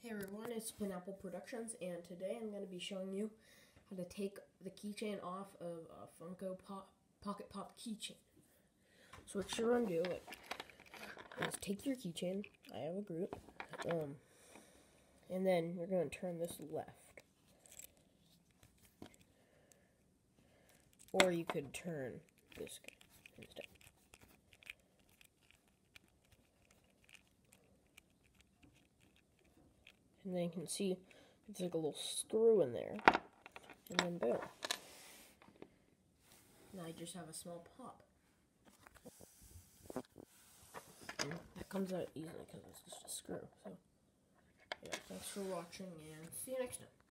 Hey everyone, it's Pineapple Productions, and today I'm going to be showing you how to take the keychain off of a Funko Pocket Pop keychain. So what you're going to do is take your keychain, I have a group, and then you're going to turn this left. Or you could turn this guy instead. And then you can see it's like a little screw in there. And then boom. Now you just have a small pop. And that comes out easily because it's just a screw. So, yeah, thanks for watching and see you next time.